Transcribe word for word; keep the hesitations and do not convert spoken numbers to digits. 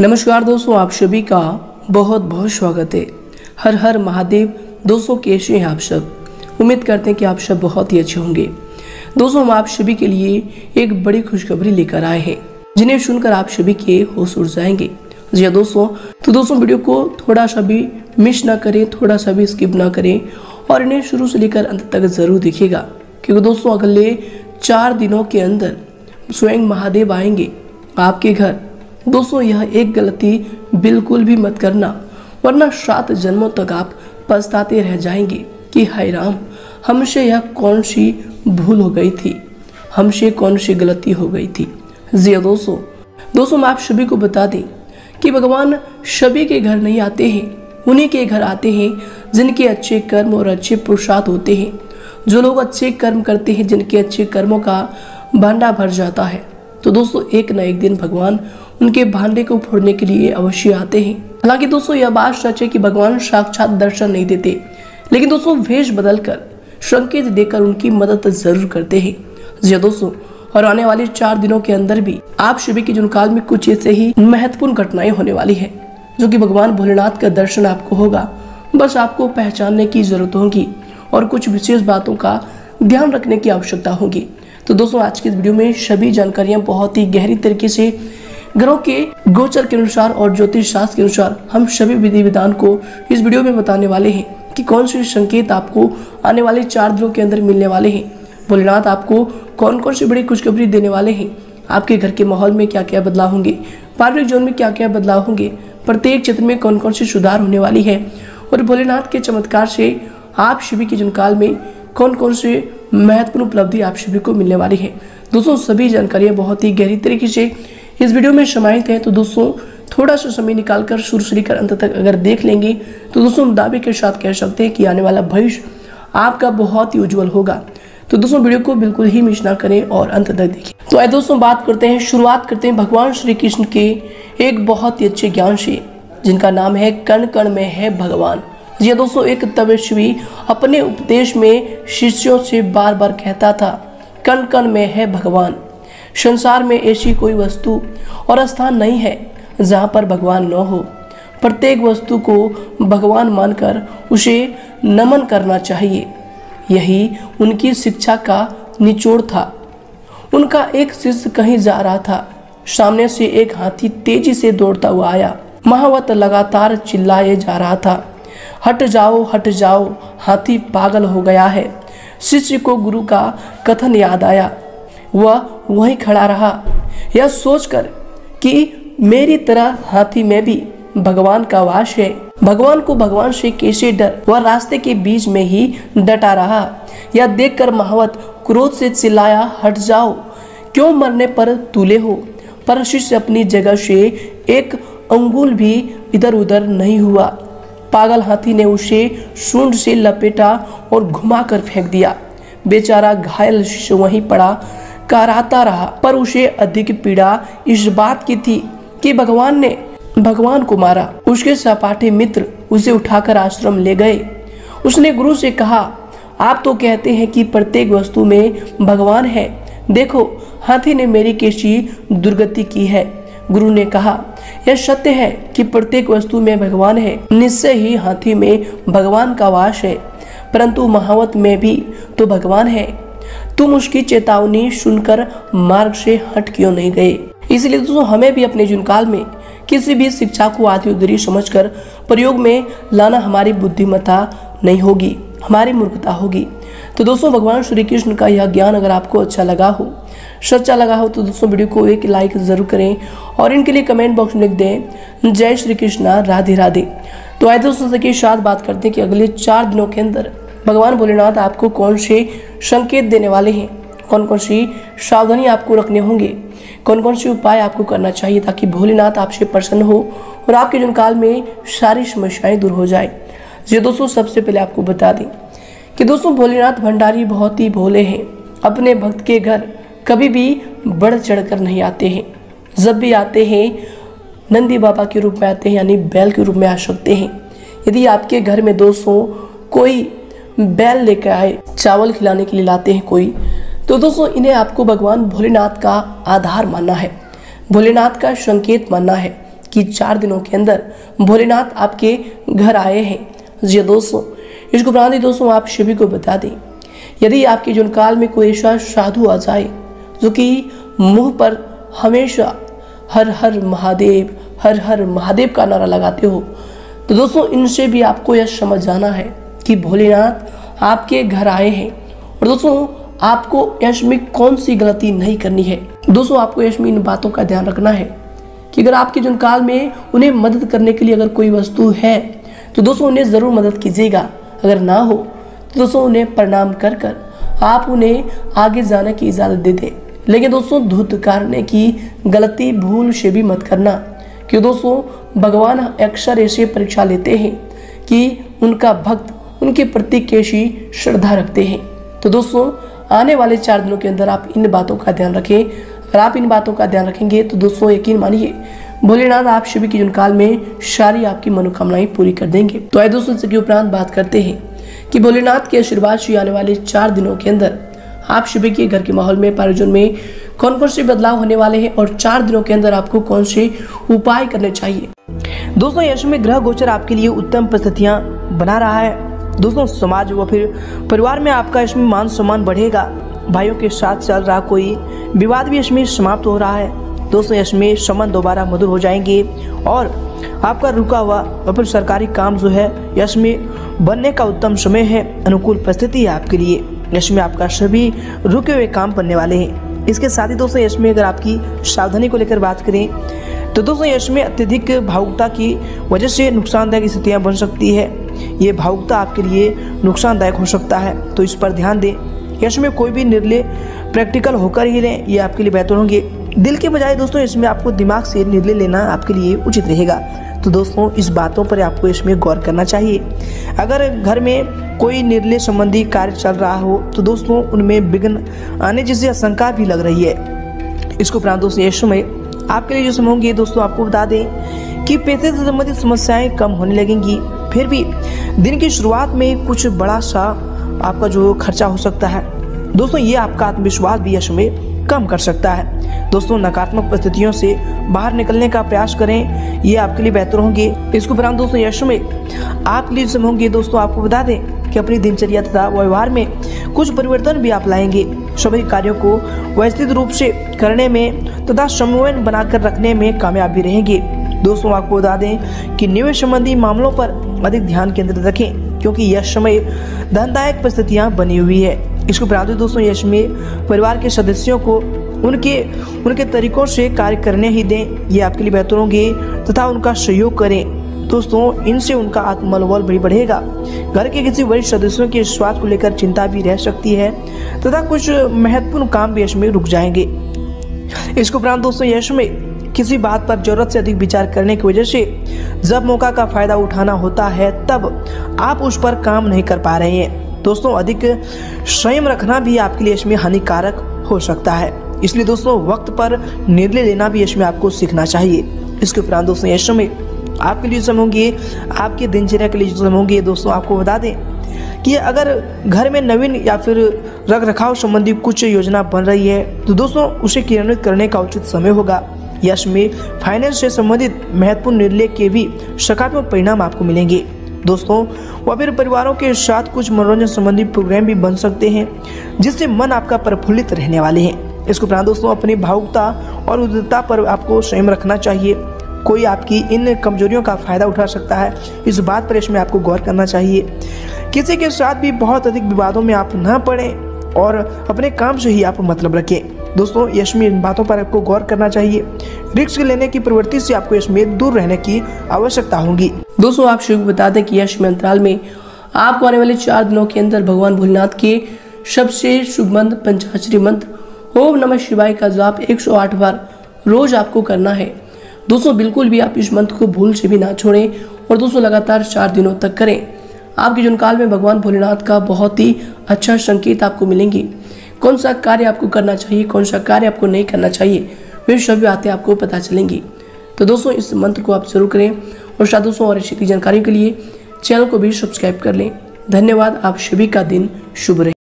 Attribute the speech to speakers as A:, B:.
A: नमस्कार दोस्तों, आप सभी का बहुत बहुत स्वागत है। हर हर महादेव। दोस्तों कैसे हैं आप सब? उम्मीद करते हैं कि आप सब बहुत ही अच्छे होंगे। दोस्तों हम आप सभी के लिए एक बड़ी खुशखबरी लेकर आए हैं, जिन्हें सुनकर आप सभी के होश उड़ जाएंगे। जी हाँ दोस्तों, तो दोस्तों वीडियो को थोड़ा सा भी मिस ना करें, थोड़ा सा भी स्किप ना करें और इन्हें शुरू से लेकर अंत तक जरूर देखिएगा, क्योंकि दोस्तों अगले चार दिनों के अंदर स्वयं महादेव आएंगे आपके घर। दोस्तों यह एक गलती बिल्कुल भी मत करना, वरना सात जन्मों तक आप पछताते रह जाएंगे कि हाय राम, हमसे यह कौन सी भूल हो गई थी, हमसे कौन सी गलती हो गई थी। जी दोस्तों दोस्तों मैं आप सभी को बता दें कि भगवान सभी के घर नहीं आते हैं, उन्हीं के घर आते हैं जिनके अच्छे कर्म और अच्छे पुरुषार्थ होते हैं। जो लोग अच्छे कर्म करते हैं, जिनके अच्छे कर्मों का भांडा भर जाता है, तो दोस्तों एक न एक दिन भगवान उनके भांडे को फोड़ने के लिए अवश्य आते हैं। हालांकि दोस्तों यह बात सच है कि भगवान साक्षात दर्शन नहीं देते, लेकिन दोस्तों वेश बदलकर संकेत देकर उनकी मदद जरूर करते हैं। जी दोस्तों, और आने वाले चार दिनों के अंदर भी आप सभी के जुनकाल में कुछ ऐसे ही महत्वपूर्ण घटनाएं होने वाली है, जो कि भगवान भोलेनाथ का दर्शन आपको होगा। बस आपको पहचानने की जरूरत होगी और कुछ विशेष बातों का ध्यान रखने की आवश्यकता होगी। तो दोस्तों आज की इस वीडियो में सभी जानकारियां बहुत ही गहरी तरीके से ग्रहों के गोचर के अनुसार और ज्योतिष शास्त्र के अनुसार हम सभी विधि विधान को इस वीडियो में बताने वाले हैं कि कौन से संकेत आपको आने वाले चार दिनों के अंदर मिलने वाले हैं। भोलेनाथ आपको कौन कौन सी बड़ी खुशखबरी देने वाले हैं, आपके घर के माहौल में क्या क्या बदलाव होंगे, पारिवारिक जीवन में क्या क्या बदलाव होंगे, प्रत्येक क्षेत्र में कौन कौन सी सुधार होने वाली है, और भोलेनाथ के चमत्कार से आप सभी के जनकाल में कौन कौन से महत्वपूर्ण उपलब्धि आप सभी को मिलने वाली है। दोस्तों सभी जानकारियां बहुत ही गहरी तरीके से इस वीडियो में समाहित है, तो दोस्तों थोड़ा सा समय निकालकर शुरू से लेकर अंत तक अगर देख लेंगे तो दोस्तों हम दावे के साथ कह सकते हैं कि आने वाला भविष्य आपका बहुत ही उज्जवल होगा। तो दोस्तों वीडियो को बिल्कुल ही मिस ना करें और अंत तक देखिए। तो आइए दोस्तों बात करते हैं, शुरुआत करते हैं भगवान श्री कृष्ण के एक बहुत ही अच्छे ज्ञान से, जिनका नाम है कण कण में है भगवान। ये दोस्तों एक तपस्वी अपने उपदेश में शिष्यों से बार बार कहता था, कण कण में है भगवान। संसार में ऐसी कोई वस्तु और स्थान नहीं है जहाँ पर भगवान न हो। प्रत्येक वस्तु को भगवान मानकर उसे नमन करना चाहिए। यही उनकी शिक्षा का निचोड़ था। उनका एक शिष्य कहीं जा रहा था, सामने से एक हाथी तेजी से दौड़ता हुआ आया। महावत लगातार चिल्लाए जा रहा था, हट जाओ हट जाओ, हाथी पागल हो गया है। शिष्य को गुरु का कथन याद आया। वह वहीं खड़ा रहा, यह सोचकर कि मेरी तरह हाथी में भी भगवान का वास है। भगवान को भगवान से कैसे डर, वह रास्ते के बीच में ही डटा रहा। यह देखकर महावत क्रोध से चिल्लाया, हट जाओ, क्यों मरने पर तुले हो। पर शिष्य अपनी जगह से एक अंगुल भी इधर उधर नहीं हुआ। पागल हाथी ने उसे सूंड से लपेटा और घुमाकर फेंक दिया। बेचारा घायल शिष्य वहीं पड़ा कराता रहा, पर उसे अधिक पीड़ा इस बात की थी कि भगवान ने भगवान को मारा। उसके सपाटे मित्र उसे उठाकर आश्रम ले गए। उसने गुरु से कहा, आप तो कहते हैं कि प्रत्येक वस्तु में भगवान है, देखो हाथी ने मेरी कैसी दुर्गति की है। गुरु ने कहा, यह सत्य है कि प्रत्येक वस्तु में भगवान है, निश्चय ही हाथी में भगवान का वास है, परंतु महावत में भी तो भगवान है। तुम उसकी चेतावनी सुनकर मार्ग से हट क्यों नहीं गए। इसलिए दोस्तों हमें भी अपने जीवनकाल में किसी भी शिक्षा को आधी अधूरी समझकर प्रयोग में लाना हमारी बुद्धिमत्ता नहीं होगी, हमारी मूर्खता होगी। तो दोस्तों भगवान श्री कृष्ण का यह ज्ञान अगर आपको अच्छा लगा हो, सच्चा लगा हो, तो दोस्तों वीडियो को एक लाइक जरूर करें और इनके लिए कमेंट बॉक्स में लिख दें, जय श्री कृष्णा, राधे राधे। तो आइए दोस्तों के साथ बात करते हैं कि अगले चार दिनों के अंदर भगवान भोलेनाथ आपको कौन से संकेत देने वाले हैं, कौन कौन सी सावधानी आपको रखने होंगे, कौन कौन से उपाय आपको करना चाहिए ताकि भोलेनाथ आपसे प्रसन्न हो और आपके जीवनकाल में सारी समस्याएं दूर हो जाए। ये दोस्तों सबसे पहले आपको बता दें कि दोस्तों भोलेनाथ भंडारी बहुत ही भोले हैं। अपने भक्त के घर कभी भी बढ़ चढ़ कर नहीं आते हैं। जब भी आते हैं नंदी बाबा के रूप में आते हैं, यानी बैल के रूप में आ सकते हैं। यदि आपके घर में दोस्तों कोई बैल लेकर आए, चावल खिलाने के लिए लाते हैं कोई, तो दोस्तों इन्हें आपको भगवान भोलेनाथ का आधार मानना है, भोलेनाथ का संकेत मानना है कि चार दिनों के अंदर भोलेनाथ आपके घर आए हैं। जी दोस्तों, इसको उपरांत दोस्तों आप सभी को बता दें, यदि आपके जीवन काल में कोई ऐसा साधु आ जाए जो कि मुंह पर हमेशा हर हर महादेव हर हर महादेव का नारा लगाते हो, तो दोस्तों इनसे भी आपको यह समझ जाना है कि भोलेनाथ आपके घर आए हैं। और दोस्तों आपको यश में कौन सी गलती नहीं करनी है। दोस्तों आपको यश में इन बातों का ध्यान रखना है कि अगर आपके जीवन काल में उन्हें मदद करने के लिए अगर कोई वस्तु है तो दोस्तों उन्हें ज़रूर मदद कीजिएगा। अगर ना हो तो दोस्तों उन्हें प्रणाम कर कर आप उन्हें आगे जाने की इजाज़त दे दें। लेकिन दोस्तों धूर्त करने की गलती भूल से भी मत करना, कि दोस्तों भगवान अक्सर ऐसे परीक्षा लेते हैं कि उनका भक्त उनके प्रति कैसी श्रद्धा रखते हैं। तो दोस्तों आने वाले चार दिनों के अंदर आप इन बातों का ध्यान रखें। अगर आप इन बातों का ध्यान रखेंगे तो दोस्तों यकीन मानिए भोलेनाथ आप सभी के जीवन काल में सारी आपकी मनोकामनाएं पूरी कर देंगे। तो आइए दोस्तों इसके उपरांत बात करते हैं कि भोलेनाथ के आशीर्वाद से आने वाले चार दिनों के अंदर आप सभी के घर के माहौल में, पारिजन में कौन कौन से बदलाव होने वाले हैं और चार दिनों के अंदर आपको कौन से उपाय करने चाहिए। दोस्तों यश में ग्रह गोचर आपके लिए उत्तम परिस्थितियां बना रहा है। दोस्तों समाज व फिर परिवार में आपका इसमें मान सम्मान बढ़ेगा। भाइयों के साथ चल रहा कोई विवाद भी इसमें समाप्त हो रहा है। दोस्तों इसमें संबंध दोबारा मधुर हो जाएंगे और आपका रुका हुआ व फिर सरकारी काम जो है यश में बनने का उत्तम समय है। अनुकूल परिस्थिति है आपके लिए। यश में आपका सभी रुके हुए काम बनने वाले हैं। इसके साथ ही दोस्तों यश में अगर आपकी सावधानी को लेकर बात करें तो दोस्तों यश में अत्यधिक भावुकता की वजह से नुकसानदायक स्थितियां बन सकती है। ये भावुकता आपके लिए नुकसानदायक हो सकता है, तो इस पर ध्यान दें। यश में कोई भी निर्णय प्रैक्टिकल होकर ही लें, ये आपके लिए बेहतर होंगे। दिल के बजाय दोस्तों इसमें आपको दिमाग से निर्णय लेना आपके लिए उचित रहेगा। तो दोस्तों इस बातों पर आपको इसमें गौर करना चाहिए। अगर घर में कोई निर्णय संबंधी कार्य चल रहा हो तो दोस्तों उनमें विघ्न आने जैसी आशंका भी लग रही है। इसको उपरांत दोस्तों यश में आपके लिए जो समय होंगे दोस्तों आपको बता दें कि पैसे से संबंधित समस्याएं कम होने लगेंगी। फिर भी दिन की शुरुआत में कुछ बड़ा सा आपका जो खर्चा हो सकता है दोस्तों, ये आपका आत्मविश्वास भी यश में कम कर सकता है। दोस्तों नकारात्मक परिस्थितियों से बाहर निकलने का प्रयास करें, ये आपके लिए बेहतर होंगे। इसके उपरांत दोस्तों यश में आपके लिए समय होंगे दोस्तों आपको बता दें कि अपनी दिनचर्या तथा व्यवहार में कुछ परिवर्तन भी आप लाएंगे। सभी कार्यों को व्यवस्थित रूप से करने में तथा समन्वय बनाकर रखने में कामयाब भी रहेंगे। दोस्तों आपको बता दें कि निवेश संबंधी मामलों पर अधिक ध्यान केंद्रित रखें, क्योंकि यह समय धनदायक परिस्थितियां बनी हुई है। इसको उपरांत दोस्तों यश में परिवार के सदस्यों को उनके उनके तरीकों से कार्य करने ही दें, ये आपके लिए बेहतर होंगे तथा उनका सहयोग करें। दोस्तों इनसे उनका आत्मबल भी बढ़ेगा। घर के किसी वरिष्ठ सदस्यों के स्वास्थ्य को लेकर चिंता भी रह सकती है तथा कुछ महत्वपूर्ण काम भी यश में रुक जाएंगे। इसके उपरांत दोस्तों यश में किसी बात पर जरूरत से अधिक विचार करने की वजह से जब मौका का फायदा उठाना होता है तब आप उस पर काम नहीं कर पा रहे हैं। दोस्तों अधिक संयम रखना भी आपके लिए इसमें हानिकारक हो सकता है, इसलिए दोस्तों वक्त पर निर्णय लेना भी इसमें आपको सीखना चाहिए। इसके उपरांत दोस्तों यश में आपके लिए समय होंगे, आपके दिनचर्या के लिए जो समय होंगे दोस्तों आपको बता दें कि अगर घर में नवीन या फिर रख रखाव संबंधी कुछ योजना बन रही है तो दोस्तों उसे क्रियान्वित करने का उचित समय होगा। यश में फाइनेंस से संबंधित महत्वपूर्ण निर्णय के भी सकारात्मक परिणाम आपको मिलेंगे। दोस्तों वह फिर परिवारों के साथ कुछ मनोरंजन संबंधी प्रोग्राम भी बन सकते हैं जिससे मन आपका प्रफुल्लित रहने वाले हैं। इसके उपरांत दोस्तों अपनी भावुकता और उदारता पर आपको संयम रखना चाहिए। कोई आपकी इन कमजोरियों का फायदा उठा सकता है, इस बात पर इसमें आपको गौर करना चाहिए। किसी के साथ भी बहुत अधिक विवादों में आप न पड़ें और अपने काम से ही आप मतलब रखें। दोस्तों यश में इन बातों पर आपको गौर करना चाहिए। रिस्क लेने की प्रवृत्ति से आपको यश में दूर रहने की आवश्यकता होगी। दोस्तों आप शुभ बता दें कि यश में अंतराल में आपको आने वाले चार दिनों के अंदर भगवान भोलेनाथ के सबसे शुभ मंत्र पंचाक्षरी मंत्र ओम नमः शिवाय का जाप एक सौ आठ बार रोज आपको करना है। दोस्तों बिल्कुल भी आप इस मंत्र को भूल से भी ना छोड़ें और दोस्तों लगातार चार दिनों तक करें। आपके जीवन काल में भगवान भोलेनाथ का बहुत ही अच्छा संकेत आपको मिलेंगे। कौन सा कार्य आपको करना चाहिए, कौन सा कार्य आपको नहीं करना चाहिए, वे सभी बातें आपको पता चलेंगी। तो दोस्तों इस मंत्र को आप जरूर करें और साथ दोस्तों और अच्छी जानकारी के लिए चैनल को भी सब्सक्राइब कर लें। धन्यवाद। आप सभी का दिन शुभ रहे।